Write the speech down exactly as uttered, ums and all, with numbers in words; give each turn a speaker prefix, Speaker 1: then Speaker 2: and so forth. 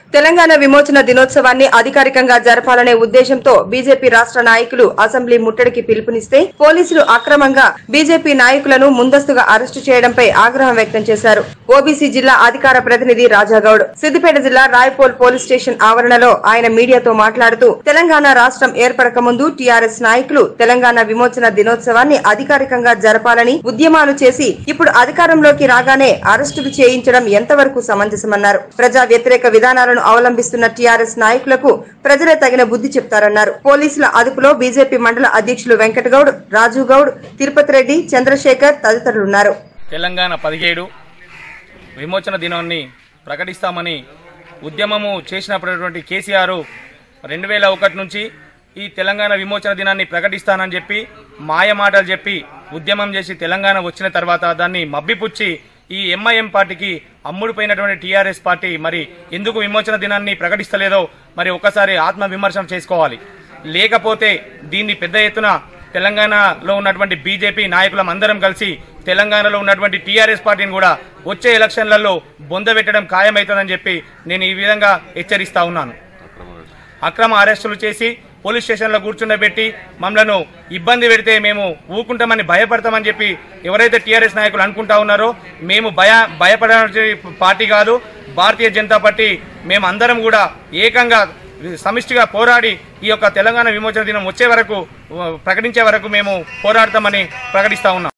Speaker 1: తెలంగాణ విమోచన దినోత్సవాన్ని అధికారికంగా జరపాలనే ఉద్దేశంతో బీజేపీ రాష్ట నాయకులు అసెంబ్లీ ముట్టడికి పిలుపునిస్తే పోలీసులు అక్రమంగా బీజేపీ నాయకులను ముందస్తుగా అరెస్టు చేయడంపై ఆగ్రహం వ్యక్తం చేశారు. ఓబీసీ జిల్లా అధికార ప్రతినిధి రాజాగౌడ్ సిద్దిపేట జిల్లా రాయపోల్ పోలీస్ స్టేషన్ ఆవరణలో ఆయన మీడియాతో మాట్లాడుతూ తెలంగాణ రాష్ట్రం ఏర్పడక ముందు టీఆర్ఎస్ నాయకులు తెలంగాణ విమోచన దినోత్సవాన్ని అధికారికంగా జరపాలని ఉద్యమాలు చేసి ఇప్పుడు అధికారంలోకి రాగానే అరెస్టులు చేయించడం ఎంతవరకు సమంజసమన్నారు. ప్రజా వ్యతిరేక విధానాలను అవలంబిస్తున్న టీఆర్ఎస్ నాయకులకు ప్రజలే తగిన బుద్ధి చెప్తారన్నారు. పోలీసుల అదుపులో బీజేపీ మండల అధ్యక్షులు వెంకటగౌడ్, రాజుగౌడ్, తిరుపతి రెడ్డి, చంద్రశేఖర్ తదితరులున్నారు.
Speaker 2: తెలంగాణ పదిహేడు విమోచన దినాన్ని ప్రకటిస్తామని ఉద్యమము చేసినటువంటి కేసీఆర్ రెండు వేల ఒకటి నుంచి ఈ తెలంగాణ విమోచన దినాన్ని ప్రకటిస్తానని చెప్పి మాయ మాటలు చెప్పి ఉద్యమం చేసి తెలంగాణ వచ్చిన తర్వాత దాన్ని మబ్బిపుచ్చి ఈ ఎంఐఎం పార్టీకి అమ్ముడుపోయినటువంటి టీఆర్ఎస్ పార్టీ మరి ఎందుకు విమోచన దినాన్ని ప్రకటిస్తలేదో మరి ఒకసారి ఆత్మ విమర్శన చేసుకోవాలి. లేకపోతే దీన్ని పెద్ద ఎత్తున తెలంగాణలో ఉన్నటువంటి బీజేపీ నాయకులం అందరం కలిసి తెలంగాణలో ఉన్నటువంటి టీఆర్ఎస్ పార్టీని కూడా వచ్చే ఎలక్షన్లలో బొందబెట్టడం ఖాయమవుతుందని చెప్పి నేను ఈ విధంగా హెచ్చరిస్తా ఉన్నాను. అక్రమ అరెస్టులు చేసి పోలీస్ స్టేషన్లో కూర్చుండబెట్టి మమ్మలను ఇబ్బంది పెడితే మేము ఊకుంటామని భయపడతామని చెప్పి ఎవరైతే టీఆర్ఎస్ నాయకులు అనుకుంటా ఉన్నారో మేము భయ భయపడే పార్టీ కాదు. భారతీయ జనతా పార్టీ మేము అందరం కూడా ఏకంగా సమిష్టిగా పోరాడి ఈ యొక్క తెలంగాణ విమోచన దినం వచ్చే వరకు ప్రకటించే వరకు మేము పోరాడతామని ప్రకటిస్తా ఉన్నాం.